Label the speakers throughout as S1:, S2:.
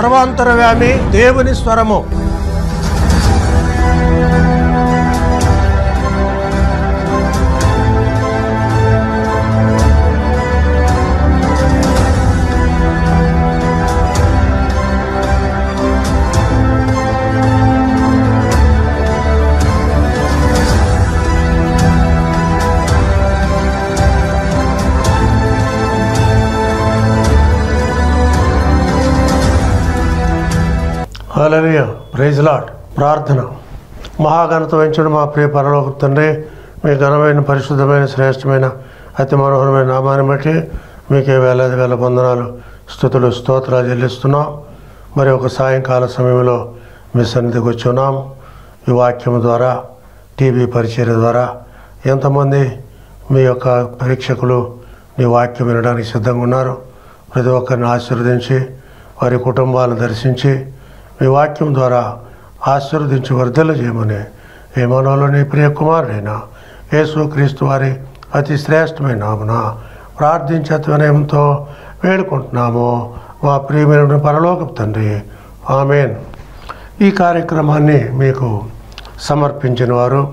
S1: సర్వాంతరవ్యామి దేవుని స్వరము. హల్లెలూయా, ప్రైజ్ లార్డ్. ప్రార్థన. మహాఘనత వహించిన మా ప్రియ పరలోకపు తండ్రి, మీ ఘనమైన పరిశుద్ధమైన శ్రేష్టమైన అతి మనోహరమైన నామాన్ని బట్టి మీకే వేలాది వేల వందనాలు, స్తుతులు, స్తోత్రాలు చెల్లిస్తున్నాం. మరి ఒక సాయంకాల సమయంలో మీ సన్నిధికి వచ్చి ఉన్నాం. ఈ వాక్యం ద్వారా, టీవీ పరిచర్య ద్వారా ఎంతమంది మీ యొక్క పరీక్షకులు మీ వాక్యం వినడానికి సిద్ధంగా ఉన్నారు. ప్రతి ఒక్కరిని ఆశీర్వదించి వారి కుటుంబాలను దర్శించి మీ వాక్యం ద్వారా ఆశీర్వదించి వర్ధల చేయమని ఈ మనలోని ప్రియ కుమారుడైన యేసుక్రీస్తు వారి అతి శ్రేష్టమైన నామమున ప్రార్థించి అతి వినయంతో వేడుకుంటున్నాము మా ప్రియమైన పరలోకపు తండ్రి, ఆమేన్. ఈ కార్యక్రమాన్ని మీకు సమర్పించిన వారు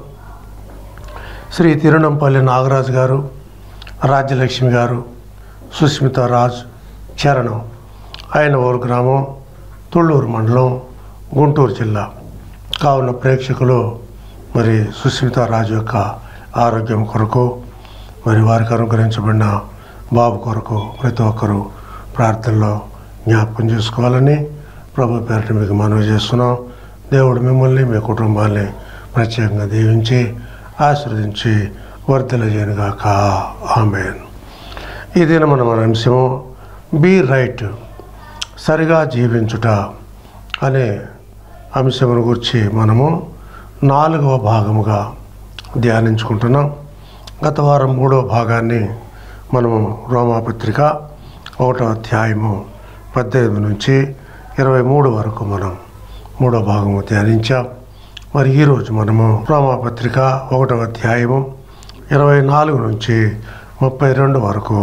S1: శ్రీ తిరునంపల్లి నాగరాజు గారు, రాజ్యలక్ష్మి గారు, సుస్మిత రాజ్, చరణం, ఆయనవోలు గ్రామం, తుళ్ళూరు మండలం, గుంటూరు జిల్లా. కావున ప్రేక్షకులు మరి సుస్మిత రాజు యొక్క ఆరోగ్యం కొరకు, మరి వారికి అనుగ్రహించబడిన బాబు కొరకు ప్రతి ఒక్కరూ ప్రార్థనలో జ్ఞాపకం చేసుకోవాలని ప్రభు పేరిట మీకు మనవి చేస్తున్నాం. దేవుడు మిమ్మల్ని, మీ కుటుంబాన్ని ప్రత్యేకంగా దీవించి ఆశీర్వదించి వర్ధల చేయనుగాక. ఆమేన్. ఈ దినం మన అంశము బీ రైట్, సరిగా జీవించుట అనే అంశమును గురించి మనము 4వ భాగముగా ధ్యానించుకుంటున్నాం. గత వారం 3వ భాగాన్ని మనము రోమాపత్రిక 1వ అధ్యాయము 18 నుంచి 23 వరకు మనం 3వ భాగము ధ్యానించాం. మరి ఈరోజు మనము రోమాపత్రిక 1వ అధ్యాయము 24 నుంచి 32 వరకు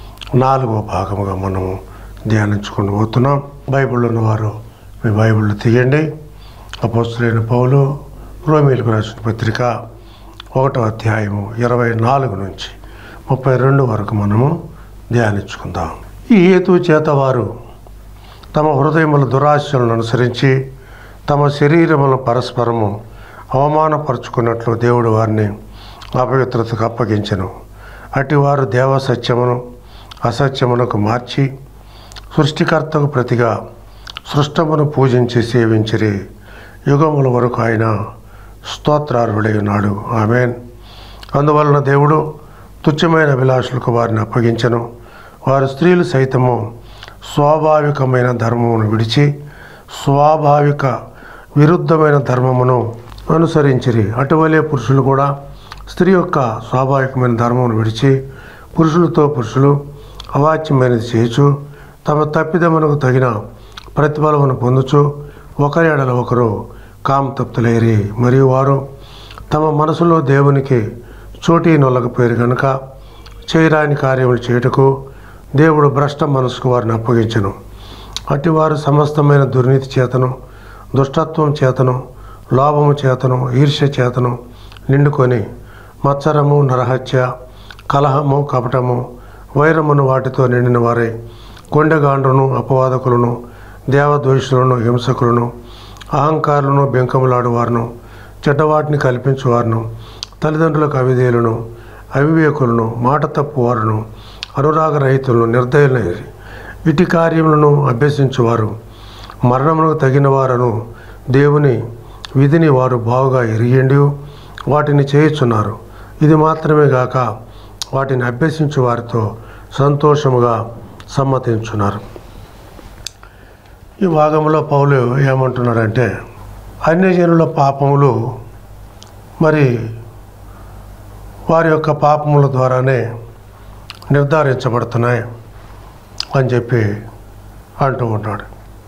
S1: 4వ భాగముగా మనము ధ్యానించుకుని పోతున్నాం. బైబిల్ ఉన్నవారు మీ బైబిల్ తీయండి. అపోస్తలుడైన పౌలు రోమీయులకు రాసిన పత్రిక 1వ అధ్యాయము 24 నుంచి 32 వరకు మనము ధ్యానించుకుందాం. ఈ హేతు చేత వారు తమ హృదయముల దురాశలను అనుసరించి తమ శరీరములను పరస్పరము అవమానపరుచుకున్నట్లు దేవుడు వారిని అపవిత్రతకు అప్పగించెను. అటు వారు దేవసత్యమును అసత్యమునకు మార్చి సృష్టికర్తకు ప్రతిగా సృష్టమును పూజించి సేవించిరి. యుగముల వరకు ఆయన స్తోత్రార్హుడై ఉన్నాడు. ఆమేన్. అందువలన దేవుడు తుచ్చమైన అభిలాషులకు వారిని అప్పగించెను. వారు స్త్రీలు సైతము స్వాభావికమైన ధర్మమును విడిచి స్వాభావిక విరుద్ధమైన ధర్మమును అనుసరించిరి. అటువలే పురుషులు కూడా స్త్రీ యొక్క స్వాభావికమైన ధర్మమును విడిచి పురుషులతో పురుషులు అవాచ్యమైనది చేయుచు తమ తప్పిదమునకు తగిన ప్రతిఫలమును పొందుచు ఒకరి ఎడల ఒకరు కామతప్తులైరి. మరియు వారు తమ మనసులో దేవునికి చోటీ నొల్లకపోయారు కనుక చేయరాని కార్యములు చేయుటకు దేవుడు భ్రష్ట మనసుకు వారిని అప్పగించెను. అట్టి వారు సమస్తమైన దుర్నీతి చేతను, దుష్టత్వం చేతను, లోభము చేతను, ఈర్ష్య చేతను నిండుకొని మత్సరము, నరహత్య, కలహము, కపటము, వైరమును వాటితో నిండిన వారై కొండగాండ్రును, అపవాదకులను, దేవద్వేషులను, హింసకులను, అహంకారులను, బెంకములాడువారును, చెడ్డవాటిని కల్పించువారును, తల్లిదండ్రులకు అవిధేయులను, అవివేకులను, మాట తప్పువారును, అనురాగరహితులను, నిర్దయులైరి. ఇటు కార్యములను అభ్యసించువారు మరణమునకు తగిన వారను దేవుని విధిని వారు బాగుగా ఎరిగిండి వాటిని చేయుచున్నారు. ఇది మాత్రమే గాక వాటిని అభ్యసించు వారితో సంతోషముగా సమ్మతించున్నారు. ఈ భాగంలో పౌలు ఏమంటున్నారంటే అన్యజనుల పాపములు మరి వారి యొక్క పాపముల ద్వారానే నిర్ధారించబడుతున్నాయి అని చెప్పి అంటూ ఉన్నాడు.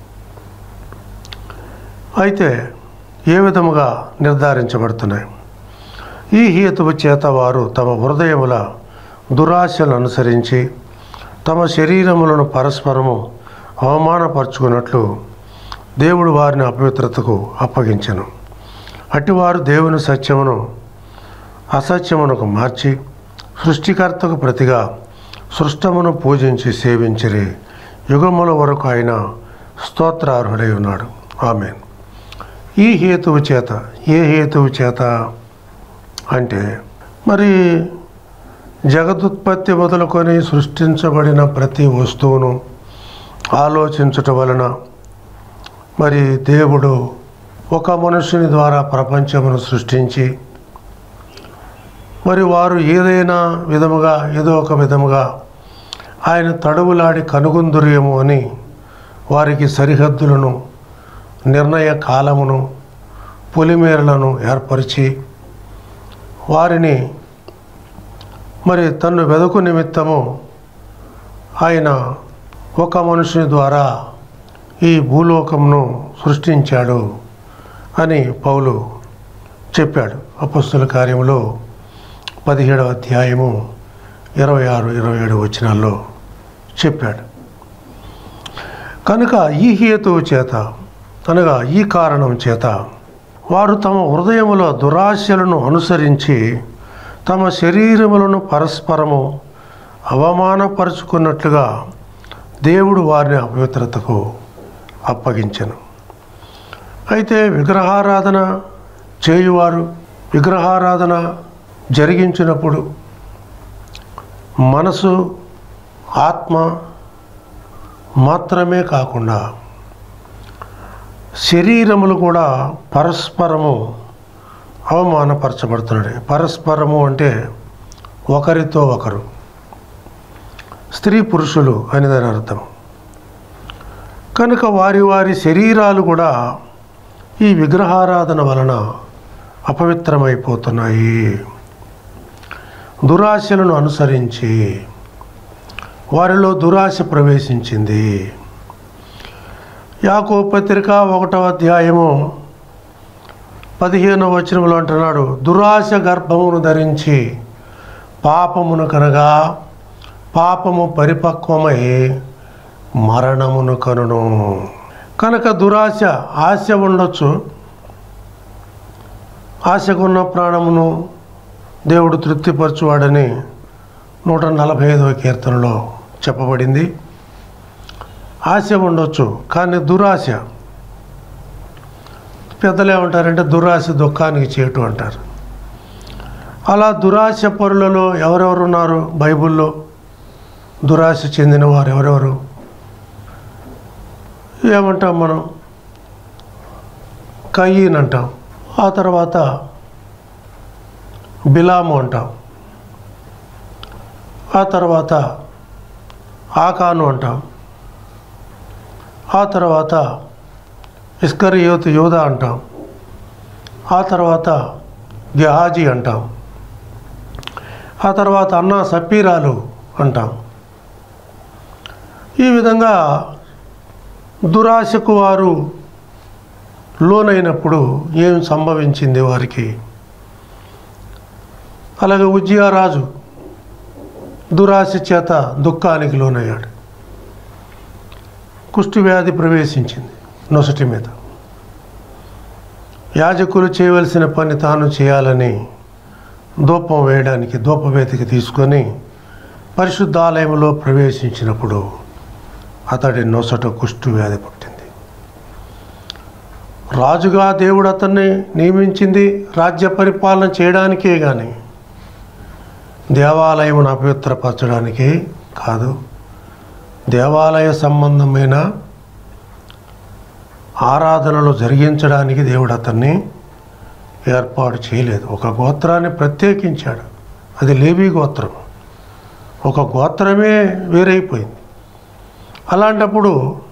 S1: అయితే ఏ విధముగా నిర్ధారించబడుతున్నాయి? ఈ హేతువు చేత వారు తమ హృదయముల దురాశలను అనుసరించి తమ శరీరములను పరస్పరము అవమానపరుచుకున్నట్లు దేవుడు వారిని అపవిత్రతకు అప్పగించెను. అట్టివారు దేవుని సత్యమును అసత్యమునకు మార్చి సృష్టికర్తకు ప్రతిగా సృష్టమును పూజించి సేవించిరి. యుగముల వరకు ఆయన స్తోత్రార్హుడై ఉన్నాడు. ఆమేన్. ఈ హేతువు చేత, ఏ హేతువు చేత అంటే మరి జగదుత్పత్తి మొదలుకొని సృష్టించబడిన ప్రతి వస్తువును ఆలోచించుట వలన మరి దేవుడు ఒక మనుషుని ద్వారా ప్రపంచమును సృష్టించి మరి వారు ఏదైనా విధముగా ఏదో ఒక విధముగా ఆయన తడువులాడి కనుగొందురేమో అని వారికి సరిహద్దులను, నిర్ణయ కాలమును, పొలిమేరలను ఏర్పరిచి వారిని మరి తన్ను వెదకు నిమిత్తము ఆయన ఒక మనుషుని ద్వారా ఈ భూలోకమును సృష్టించాడు అని పౌలు చెప్పాడు. అపొస్తలుల కార్యములో 17వ అధ్యాయము 26-27 వచనాల్లో చెప్పాడు. కనుక ఈ హేతువు చేత అనగా ఈ కారణం చేత వారు తమ హృదయములో దురాశలను అనుసరించి తమ శరీరములను పరస్పరము అవమానపరుచుకున్నట్లుగా దేవుడు వారిని అపవిత్రతకు అప్పగించెను. అయితే విగ్రహారాధన చేయువారు విగ్రహారాధన జరిగించినప్పుడు మనసు, ఆత్మ మాత్రమే కాకుండా శరీరములు కూడా పరస్పరము అవమానపరచబడుతున్నాడు. పరస్పరము అంటే ఒకరితో ఒకరు, స్త్రీ పురుషులు అని దాని అర్థం. కనుక వారి వారి శరీరాలు కూడా ఈ విగ్రహారాధన వలన అపవిత్రమైపోతున్నాయి. దురాశలను అనుసరించి వారిలో దురాశ ప్రవేశించింది. యాకోబు పత్రిక 1వ అధ్యాయము 15వ వచనంలో అంటున్నాడు, దురాశ గర్భమును ధరించి పాపమును కనగా పాపము పరిపక్వమై మరణమును కనును. కనుక దురాశ, ఆశ ఉండొచ్చు. ఆశకున్న ప్రాణమును దేవుడు తృప్తిపరచువాడని 145వ కీర్తనలో చెప్పబడింది. ఆశ ఉండొచ్చు, కానీ దురాశ, పెద్దలు ఏమంటారంటే దురాశ దుఃఖానికి చేటు అంటారు. అలా దురాశ పరులలో ఎవరెవరు ఉన్నారు బైబిల్లో? దురాశ చెందిన వారు ఎవరెవరు ఏమంటాం మనం? కయీన్ అంటాం, ఆ తర్వాత బిలాము అంటాం, ఆ తర్వాత ఆకాను అంటాం, ఆ తర్వాత ఇస్కరియోతు యూదా అంటాం, ఆ తర్వాత గెహాజీ అంటాం, ఆ తర్వాత అన్నా సప్పీరాలు అంటాం. ఈ విధంగా దురాశకు వారు లోనైనప్పుడు ఏం సంభవించింది వారికి? అలాగే ఉజ్జియా రాజు దురాశ చేత దుఃఖానికి లోనయ్యాడు. కుష్టు వ్యాధి ప్రవేశించింది నొసటి మీద. యాజకులు చేయవలసిన పని తాను చేయాలని ధూపం వేయడానికి ధూపవేదికి తీసుకొని పరిశుద్ధాలయంలో ప్రవేశించినప్పుడు అతడి నొసట కుష్టు వ్యాధి పుట్టింది. రాజుగా దేవుడు అతన్ని నియమించింది రాజ్య పరిపాలన చేయడానికే కానీ దేవాలయమును అపవిత్రపరచడానికి కాదు. దేవాలయ సంబంధమైన ఆరాధనలు జరిగించడానికి దేవుడు అతన్ని ఏర్పాటు చేయలేదు. ఒక గోత్రాన్ని ప్రత్యేకించాడు, అది లేవీ గోత్రం. ఒక గోత్రమే వేరైపోయింది. అలాంటప్పుడు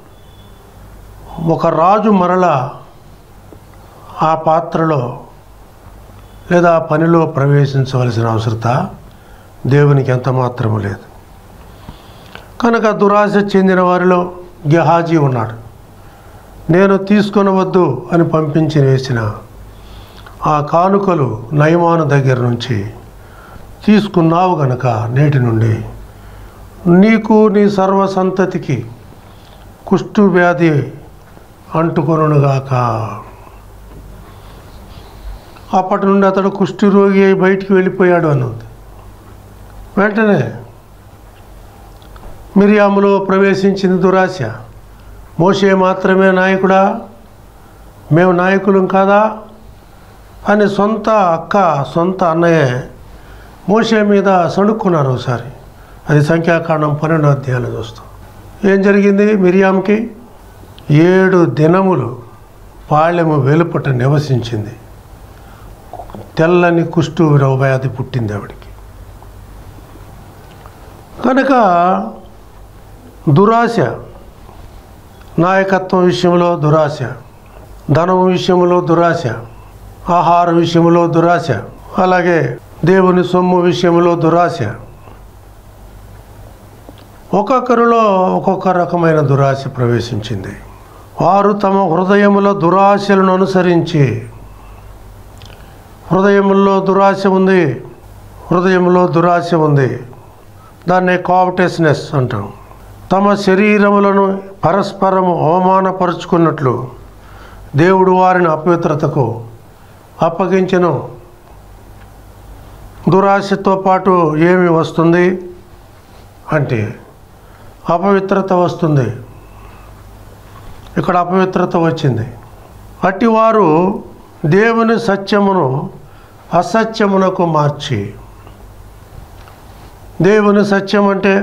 S1: ఒక రాజు మరలా ఆ పాత్రలో లేదా ఆ పనిలో ప్రవేశించవలసిన అవసరత దేవునికి ఎంత మాత్రము లేదు. కనుక దురాశ చెందిన వారిలో గెహాజీ ఉన్నాడు. నేను తీసుకొనవద్దు అని పంపించి వేసిన ఆ కానుకలు నయమాను దగ్గర నుంచి తీసుకున్నావు గనక నేటి నుండి నీకు నీ సర్వసంతతికి కుష్టు వ్యాధి అంటుకొనుగాక. అప్పటి నుండి అతడు కుష్ఠరోగి అయి బయటికి వెళ్ళిపోయాడు అన్నది. వెంటనే మిరియాములో ప్రవేశించింది దురాశ. మోషే మాత్రమే నాయకుడా, మేము నాయకులం కాదా అని సొంత అక్క సొంత అన్నయ్య మోషే మీద సణుక్కున్నారు ఒకసారి. అది సంఖ్యాకాండం 12వ అధ్యాయంలో చూస్తాం. ఏం జరిగింది? మిరియాముకి 7 దినములు పాళెము వెలుపట నివసించింది. తెల్లని కుష్టు వ్యాధి పుట్టింది ఆవిడికి. కనుక దురాశ, నాయకత్వం విషయంలో దురాశ, ధనం విషయంలో దురాశ, ఆహార విషయంలో దురాశ, అలాగే దేవుని సొమ్ము విషయంలో దురాశ. ఒక్కొక్కరిలో ఒక్కొక్క రకమైన దురాశ ప్రవేశించింది. వారు తమ హృదయముల దురాశలను అనుసరించి, హృదయంలో దురాశ ఉంది, హృదయంలో దురాశ ఉంది, దాన్నే కావటెస్నెస్ అంటాం. తమ శరీరములను పరస్పరము అవమానపరుచుకున్నట్లు దేవుడు వారిని అపవిత్రతకు అప్పగించెను. దురాశతో పాటు ఏమి వస్తుంది అంటే అపవిత్రత వస్తుంది. ఇక్కడ అపవిత్రత వచ్చింది. అట్టివారు దేవుని సత్యమును అసత్యమునకు మార్చి, దేవుని సత్యం అంటే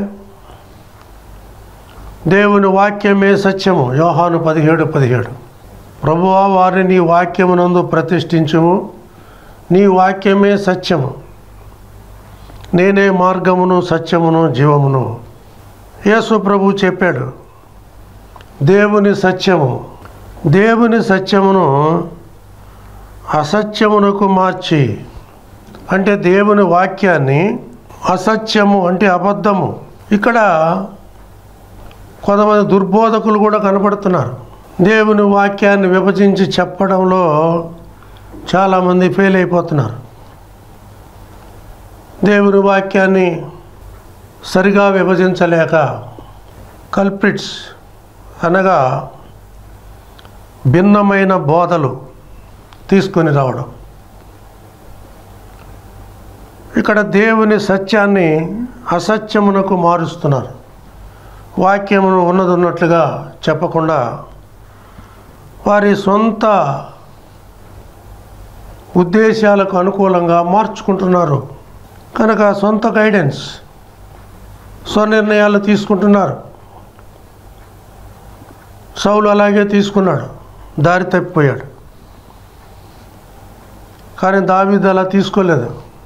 S1: దేవుని వాక్యమే సత్యము. యోహాను 17:17 ప్రభువా వారిని నీ వాక్యమునందు ప్రతిష్ఠించుము, నీ వాక్యమే సత్యము, నేనే మార్గమును సత్యమును జీవమును. యేసు ప్రభు చెప్పాడు దేవుని సత్యమును అసత్యమునకు మార్చి, అంటే దేవుని వాక్యాన్ని అసత్యము అంటే అబద్ధము. ఇక్కడ కొంతమంది దుర్బోధకులు కూడా కనపడుతున్నారు. దేవుని వాక్యాన్ని విభజించి చెప్పడంలో చాలామంది ఫెయిల్ అయిపోతున్నారు. దేవుని వాక్యాన్ని సరిగా విభజించలేక కల్ప్రిట్స్ అనగా భిన్నమైన బోధలు తీసుకొని రావడం. ఇక్కడ దేవుని సత్యాన్ని అసత్యమునకు మారుస్తున్నారు. వాక్యమును ఉన్నది ఉన్నట్లుగా చెప్పకుండా వారి సొంత ఉద్దేశాలకు అనుకూలంగా మార్చుకుంటున్నారు. కనుక సొంత గైడెన్స్, స్వనిర్ణయాలు తీసుకుంటున్నారు. సౌలు అలాగే తీసుకున్నాడు, దారి తప్పిపోయాడు. కానీ దావీదు అలా తీసుకోలేదు.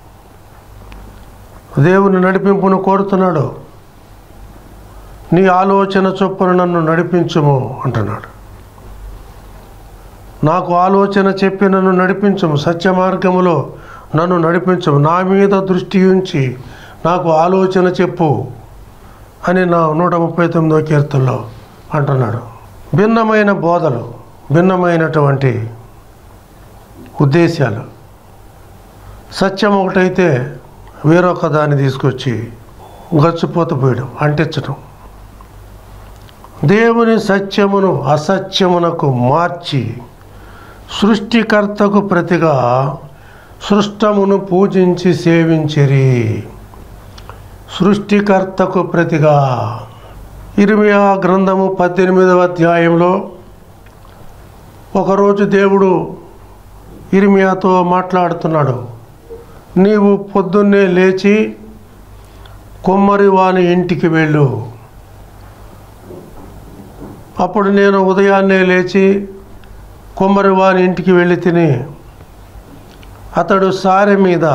S1: దేవుని నడిపింపును కోరుతున్నాడు. నీ ఆలోచన చొప్పున నన్ను నడిపించుము అంటున్నాడు. నాకు ఆలోచన చెప్పి నన్ను నడిపించుము, సత్య మార్గములో నన్ను నడిపించుము, నా మీద దృష్టి ఉంచి నాకు ఆలోచన చెప్పు అని నా 139వ కీర్తనలో అంటున్నాడు. భిన్నమైన బోధలు, భిన్నమైనటువంటి ఉద్దేశాలు. సత్యం ఒకటైతే వేరొక దాన్ని తీసుకొచ్చి గచ్చిపోత పోయడం, అంటించడం. దేవుని సత్యమును అసత్యమునకు మార్చి సృష్టికర్తకు ప్రతిగా సృష్టమును పూజించి సేవించిరి. సృష్టికర్తకు ప్రతిగా. ఇర్మియా గ్రంథము 18వ అధ్యాయంలో ఒకరోజు దేవుడు ఇర్మియాతో మాట్లాడుతున్నాడు. నీవు పొద్దున్నే లేచి కొమ్మరి వాని ఇంటికి వెళ్ళు. అప్పుడు నేను ఉదయాన్నే లేచి కొమ్మరి వాని ఇంటికి వెళ్ళి తిని, అతడు సారె మీద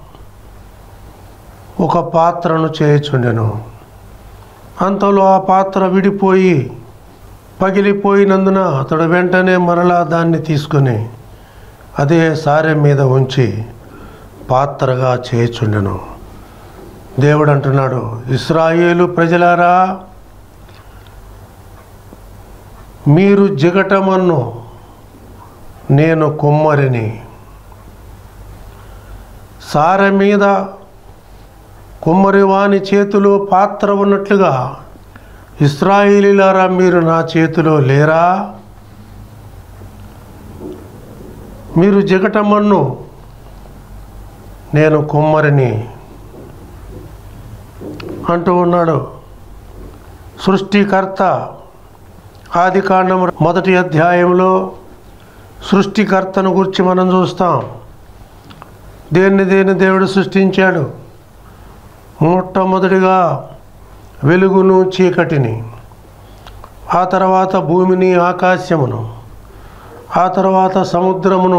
S1: ఒక పాత్రను చేయుచుండెను. అంతలో ఆ పాత్ర విడిపోయి పగిలిపోయినందున అతడు వెంటనే మరలా దాన్ని తీసుకుని అదే సారె మీద ఉంచి పాత్రగా చేయుచుండెను. దేవుడు అంటున్నాడు, ఇశ్రాయేలు ప్రజలారా, మీరు జిగటమన్ను, నేను కుమ్మరిని. సారె మీద కుమ్మరి వాని చేతిలో పాత్ర ఉన్నట్లుగా ఇశ్రాయేలీలారా మీరు నా చేతిలో లేరా మీరు జిగటమన్ను, నేను కుమ్మరిని అంటూ ఉన్నాడు. సృష్టికర్త ఆదికాండం 1వ అధ్యాయంలో సృష్టికర్తను గురించి మనం చూస్తాం. దేన్ని దేవుడు సృష్టించాడు. మొట్టమొదటిగా వెలుగును చీకటిని, ఆ తర్వాత భూమిని ఆకాశమును, ఆ తర్వాత సముద్రమును,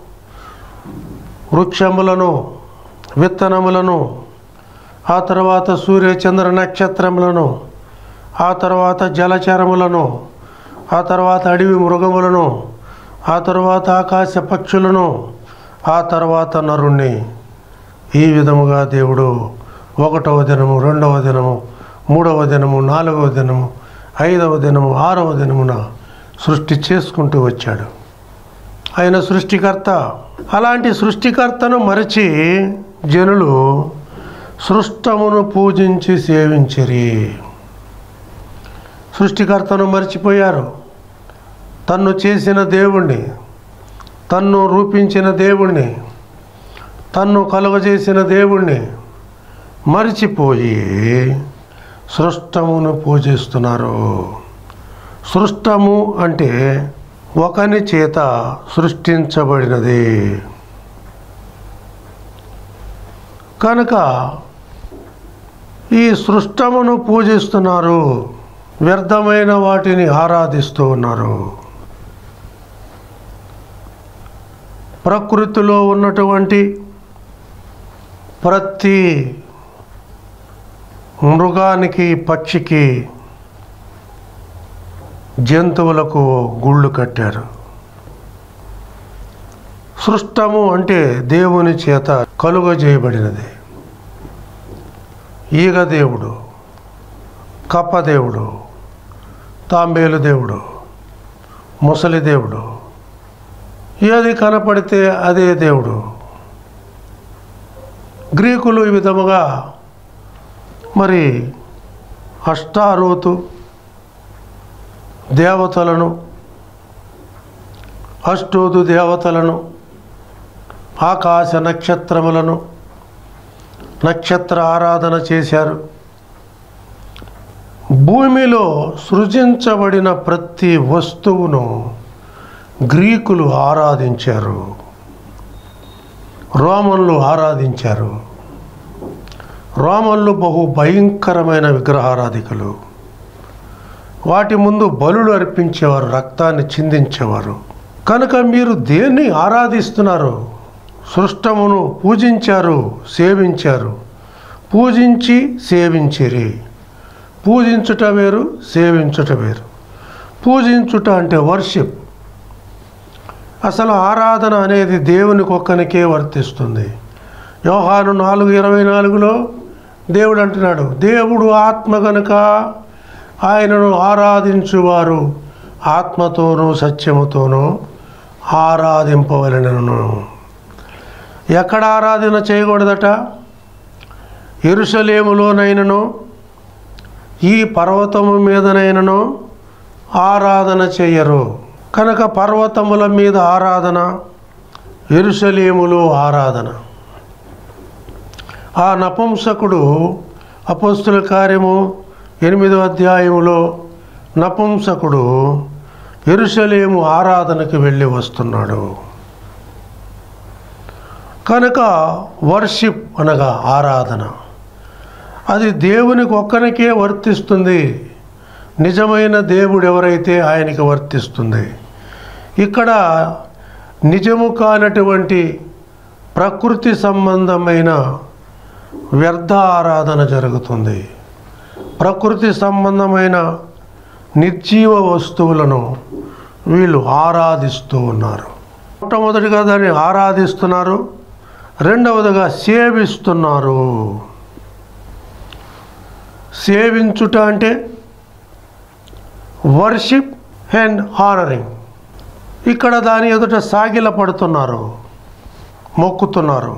S1: వృక్షములను, విత్తనములను, ఆ తర్వాత సూర్య చంద్ర నక్షత్రములను, ఆ తర్వాత జలచరములను, ఆ తర్వాత అడవి మృగములను, ఆ తర్వాత ఆకాశ పక్షులను, ఆ తర్వాత నరుణ్ణి. ఈ విధముగా దేవుడు 1వ దినము, 2వ దినము, 3వ దినము, 4వ దినము, 5వ దినము, 6వ దినమున సృష్టి చేసుకుంటూ వచ్చాడు. ఆయన సృష్టికర్త. అలాంటి సృష్టికర్తను మరచి జనులు సృష్టమును పూజించి సేవించిరి. సృష్టికర్తను మర్చిపోయారు. తన్ను చేసిన దేవుణ్ణి, తన్ను రూపించిన దేవుణ్ణి, తన్ను కలుగజేసిన దేవుణ్ణి మరిచిపోయి సృష్టమును పూజిస్తున్నారు. సృష్టము అంటే ఒకని చేత సృష్టించబడినది. కనుక ఈ సృష్టమును పూజిస్తున్నారు, వ్యర్థమైన వాటిని ఆరాధిస్తూ ఉన్నారు. ప్రకృతిలో ఉన్నటువంటి ప్రతి మృగానికి, పక్షికి, జంతువులకు గుళ్ళు కట్టారు. సృష్టము అంటే దేవుని చేత కలుగజేయబడినది. ఈగ దేవుడు, కప్ప దేవుడు, తాంబేలు దేవుడు, ముసలి దేవుడు, ఏది కనపడితే అదే దేవుడు. గ్రీకులు ఈ విధముగా మరి అష్టారోతు దేవతలను, అష్టోదు దేవతలను, ఆకాశ నక్షత్రములను, నక్షత్ర ఆరాధన చేశారు. భూమిలో సృజించబడిన ప్రతి వస్తువును గ్రీకులు ఆరాధించారు, రోమన్లు ఆరాధించారు. రోమన్లు బహు భయంకరమైన విగ్రహారాధికులు. వాటి ముందు బలులు అర్పించేవారు, రక్తాన్ని చిందించేవారు. కనుక మీరు దేన్ని ఆరాధిస్తున్నారు? సృష్టమును పూజించారు, సేవించారు. పూజించి సేవించిరి. పూజించుట వేరు, సేవించుట వేరు. పూజించుట అంటే వర్షిప్. అసలు ఆరాధన అనేది దేవునికి ఒక్కనికే వర్తిస్తుంది. యోహాను 4:24లో దేవుడు అంటున్నాడు, దేవుడు ఆత్మ గనుక ఆయనను ఆరాధించువారు ఆత్మతోనూ సత్యముతోనూ ఆరాధింపవలెనను. ఎక్కడ ఆరాధన చేయకూడదట? యెరూషలేములోనైనను ఈ పర్వతము మీదనైనను ఆరాధన చెయ్యరు. కనుక పర్వతముల మీద ఆరాధన, యెరూషలేములో ఆరాధన. ఆ నపుంసకుడు అపోస్తుల కార్యము 8వ అధ్యాయములో నపుంసకుడు యెరూషలేము ఆరాధనకు వెళ్ళి వస్తున్నాడు. కనుక వర్షిప్ అనగా ఆరాధన, అది దేవునికి ఒక్కనికే వర్తిస్తుంది. నిజమైన దేవుడు ఎవరైతే ఆయనకి వర్తిస్తుంది. ఇక్కడ నిజము కానటువంటి ప్రకృతి సంబంధమైన వ్యర్థ ఆరాధన జరుగుతుంది. ప్రకృతి సంబంధమైన నిర్జీవ వస్తువులను వీళ్ళు ఆరాధిస్తూ ఉన్నారు. మొట్టమొదటిగా దాన్ని ఆరాధిస్తున్నారు, రెండవదిగా సేవిస్తున్నారు. సేవించుట అంటే వర్షిప్ అండ్ హానరింగ్. ఇక్కడ దాని ఎదుట సాగిల పడుతున్నారు, మొక్కుతున్నారు.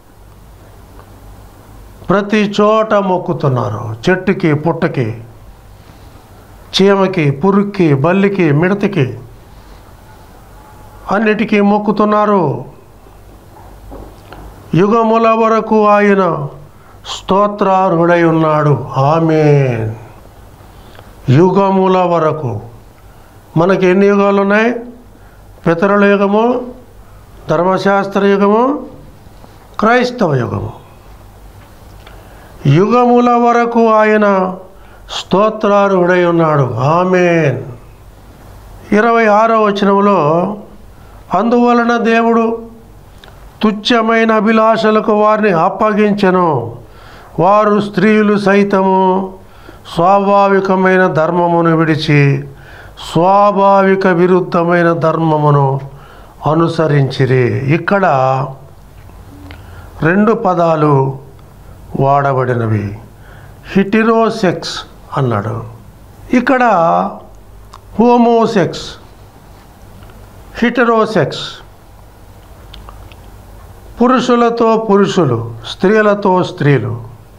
S1: ప్రతి చోట మొక్కుతున్నారు. చెట్టుకి, పుట్టకి, చీమకి, పురుగుకి, బల్లికి, మిడతకి, అన్నిటికీ మొక్కుతున్నారు. యుగముల వరకు ఆయన స్తోత్రార్హుడై ఉన్నాడు. ఆమేన్. యుగముల వరకు. మనకి ఎన్ని యుగాలు ఉన్నాయి? పితరుల యుగము, ధర్మశాస్త్ర యుగము, క్రైస్తవ యుగము. యుగముల వరకు ఆయన స్తోత్రార్హుడై ఉన్నాడు. ఆమేన్. 26వ వచనంలో, అందువలన దేవుడు తుచ్చమైన అభిలాషలకు వారిని అప్పగించెను. వారు స్త్రీలు సైతము స్వాభావికమైన ధర్మమును విడిచి స్వాభావిక విరుద్ధమైన ధర్మమును అనుసరించిరి. ఇక్కడ 2 పదాలు వాడబడినవి. హెటెరోసెక్స్ అన్నాడు, ఇక్కడ హోమోసెక్స్. హెటెరోసెక్స్ పురుషులతో పురుషులు, స్త్రీలతో స్త్రీలు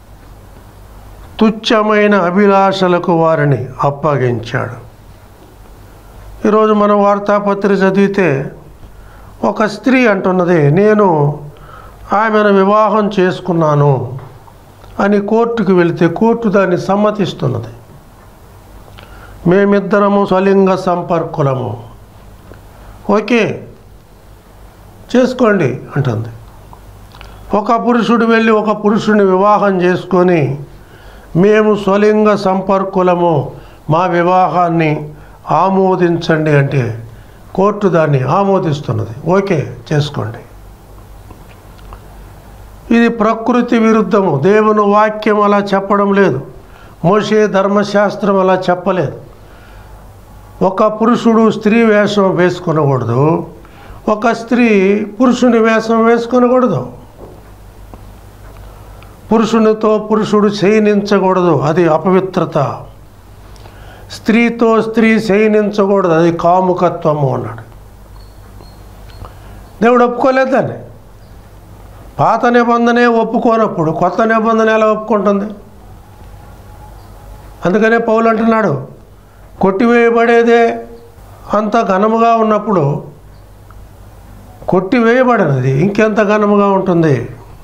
S1: తుచ్చమైన అభిలాషలకు వారిని అప్పగించాడు. ఈరోజు మనం వార్తాపత్రిక చదివితే ఒక స్త్రీ అంటున్నది, నేను ఆమెను వివాహం చేసుకున్నాను అని కోర్టుకు వెళితే కోర్టు దాన్ని సమ్మతిస్తున్నది. మేమిద్దరము స్వలింగ సంపర్కులము, ఓకే చేసుకోండి అంటుంది. ఒక పురుషుడు వెళ్ళి ఒక పురుషుని వివాహం చేసుకొని, మేము స్వలింగ సంపర్కులము, మా వివాహాన్ని ఆమోదించండి అంటే కోర్టు దాన్ని ఆమోదిస్తున్నది. ఓకే చేసుకోండి. ఇది ప్రకృతి విరుద్ధము. దేవుని వాక్యం అలా చెప్పడం లేదు. మోషే ధర్మశాస్త్రం అలా చెప్పలేదు. ఒక పురుషుడు స్త్రీ వేషం వేసుకొనకూడదు, ఒక స్త్రీ పురుషుని వేషం వేసుకొనకూడదు. పురుషునితో పురుషుడు శయనించకూడదు, అది అపవిత్రత. స్త్రీతో స్త్రీ శయనించకూడదు, అది కాముకత్వము అన్నాడు. దేవుడు ఒప్పుకోలేదు దాన్ని. పాత నిబంధనే ఒప్పుకోనప్పుడు కొత్త నిబంధన ఎలా ఒప్పుకుంటుంది? అందుకనే పౌలు అంటున్నాడు, కొట్టివేయబడేదే అంత ఘనముగా ఉన్నప్పుడు కొట్టివేయబడినది ఇంకెంత ఘనముగా ఉంటుంది.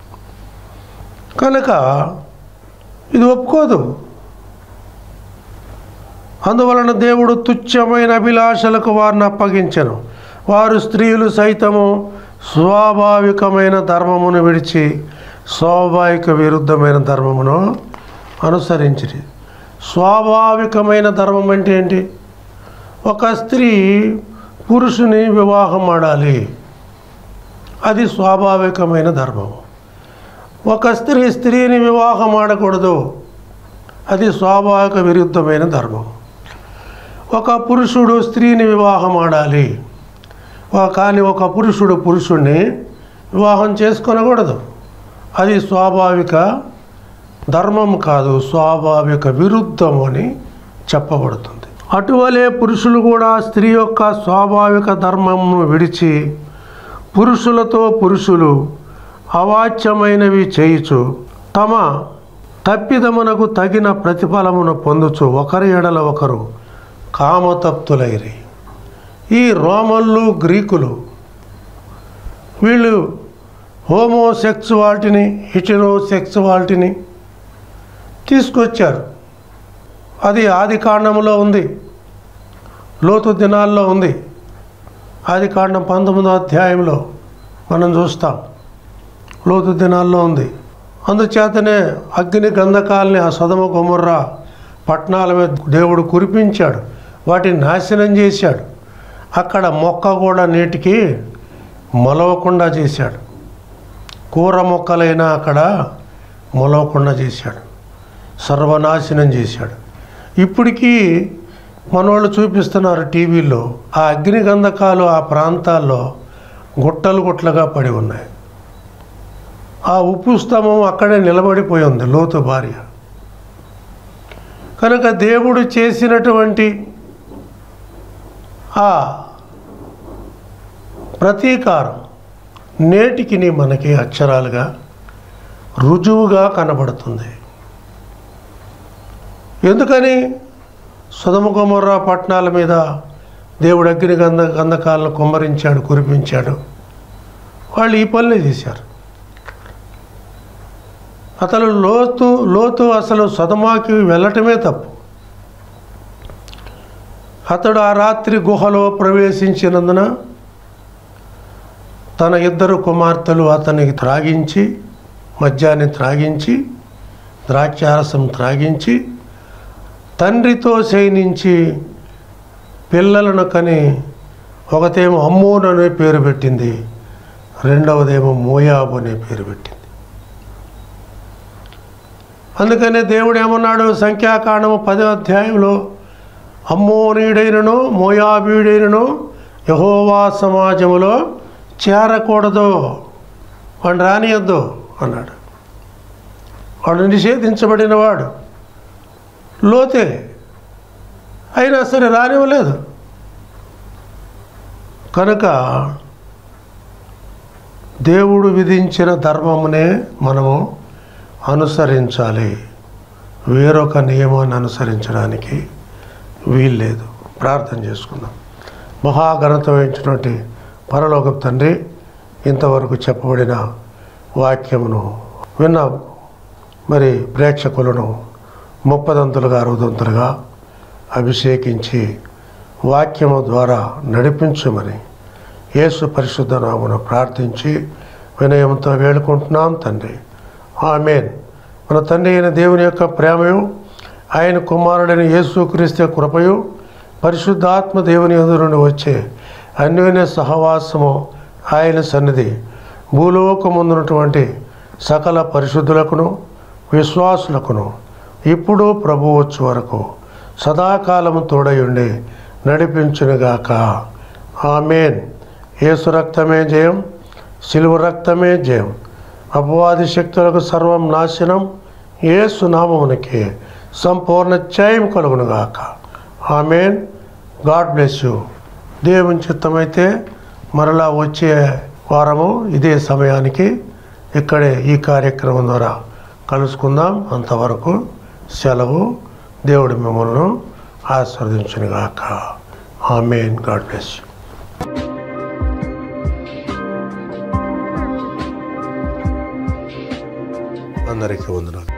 S1: కనుక ఇది ఒప్పుకోదు. అందువలన దేవుడు తుచ్చమైన అభిలాషలకు వారిని అప్పగించెను. వారు స్త్రీలు సైతము స్వాభావికమైన ధర్మమును విడిచి స్వాభావిక విరుద్ధమైన ధర్మమును అనుసరించిరి. స్వాభావికమైన ధర్మం అంటే ఏంటి? ఒక స్త్రీ పురుషుని వివాహం ఆడాలి, అది స్వాభావికమైన ధర్మం. ఒక స్త్రీ స్త్రీని వివాహం ఆడకూడదు, అది స్వాభావిక విరుద్ధమైన ధర్మం. ఒక పురుషుడు స్త్రీని వివాహం ఆడాలి, కానీ ఒక పురుషుడు పురుషుణ్ణి వివాహం చేసుకొనకూడదు, అది స్వాభావిక ధర్మం కాదు, స్వాభావిక విరుద్ధం అని చెప్పబడుతుంది. అటువలే పురుషులు కూడా స్త్రీ యొక్క స్వాభావిక ధర్మమును విడిచి పురుషులతో పురుషులు అవాచ్యమైనవి చేయుచు తమ తప్పిదమునకు తగిన ప్రతిఫలమును పొందుచు ఒకరి ఎడల ఒకరు కామతప్తులైరి. ఈ రోమన్లు, గ్రీకులు వీళ్ళు హోమోసెక్సువాలిటీని, హెటెరోసెక్సువాలిటీని తీసుకొచ్చారు. అది ఆది కాండంలో ఉంది, లోతు దినాల్లో ఉంది. ఆది కాండం 19వ అధ్యాయంలో మనం చూస్తాం, లోతు దినాల్లో ఉంది. అందుచేతనే అగ్ని గంధకాలని ఆ సొదొమ గొమొర్రా పట్టణాల మీద దేవుడు కురిపించాడు, వాటిని నాశనం చేశాడు. అక్కడ మొక్క కూడా నేటికి మొలవకుండా చేశాడు. కూర మొక్కలైనా అక్కడ మొలవకుండా చేశాడు, సర్వనాశనం చేశాడు. ఇప్పటికీ మనోళ్ళు చూపిస్తున్నారు టీవీల్లో, ఆ అగ్ని గంధకాలు ఆ ప్రాంతాల్లో గుట్టలు గుట్టలుగా పడి ఉన్నాయి. ఆ ఉప్పు స్తంభం అక్కడే నిలబడిపోయి ఉంది, లోతు భార్య. కనుక దేవుడు చేసినటువంటి ఆ ప్రతీకారం నేటికి మనకి అక్షరాలుగా రుజువుగా కనబడుతుంది. ఎందుకని? సొదొమ గొమొర్రా పట్టణాల మీద దేవుడు అగ్ని గంధకాలను కుమ్మరించాడు, కురిపించాడు. వాళ్ళు ఈ పనులే చేశారు. అతను లోతు అసలు సొదొమకి వెళ్ళటమే తప్పు. అతడు ఆ రాత్రి గుహలో ప్రవేశించినందున తన 2 కుమార్తెలు అతనికి త్రాగించి, మద్యాన్ని త్రాగించి, ద్రాక్షారసం త్రాగించి, తండ్రితో శయనించి పిల్లలను కని, ఒకతేమో అమ్మోను అనే పేరు పెట్టింది, రెండవదేమో మోయాబు అనే పేరు పెట్టింది. అందుకనే దేవుడు ఏమన్నాడు? సంఖ్యాకాండము 10వ అధ్యాయంలో, అమ్మోనీయుడైనను మోయాబీయుడైనను యెహోవా సమాజములో చేరకూడదు, వాడిని రానియద్దు అన్నాడు. వాడు నిషేధించబడిన వాడు, లోతే, అయినా సరే రానివ్వలేదు. కనుక దేవుడు విధించిన ధర్మమునే మనము అనుసరించాలి. వేరొక నియమాన్ని అనుసరించడానికి వీల్లేదు. ప్రార్థన చేసుకుందాం. మహాఘనత వహించినటువంటి పరలోకపు తండ్రి, ఇంతవరకు చెప్పబడిన వాక్యమును విన్న మరి ప్రేక్షకులను 30 60 అభిషేకించి వాక్యము ద్వారా నడిపించమని యేసు పరిశుద్ధ నామమున ప్రార్థించి వినయంతో వేడుకుంటున్నాం తండ్రి. ఆమేన్. మన తండ్రి అయిన దేవుని యొక్క ప్రేమయు, ఆయన కుమారుడైన యేసుక్రీస్తు కృపయు, పరిశుద్ధాత్మ దేవుని యందు నుండి వచ్చే అన్యోన్య సహవాసము, ఆయన సన్నిధి భూలోకముందున్నటువంటి సకల పరిశుద్ధులకును విశ్వాసులకును ఇప్పుడు ప్రభువు వచ్చే వరకు సదాకాలము తోడయుండి నడిపించునుగాక. ఆమేన్. యేసు రక్తమే జయం, శిలువ రక్తమే జయం. అపవాది శక్తులకు సర్వం నాశనం. యేసు నామమునకి సంపూర్ణ జయం కలుగునుగాక. ఆమేన్. God bless you. దేవుని చిత్తమైతే మరలా వచ్చే వారము ఇదే సమయానికి ఇక్కడే ఈ కార్యక్రమం ద్వారా కలుసుకుందాం. అంతవరకు సెలవు. దేవుడు మిమ్మల్ని ఆశీర్వదించునుగాక. ఆమేన్. God bless you. అందరికీ వందనాలు.